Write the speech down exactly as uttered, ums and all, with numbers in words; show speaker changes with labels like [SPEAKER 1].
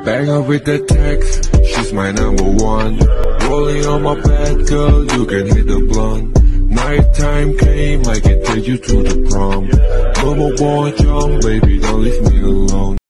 [SPEAKER 1] Bang her with the text, she's my number one. Rolling on my bed, girl, you can hit the blunt. Nighttime came, I can take you to the prom. No more boy jump, baby, don't leave me alone.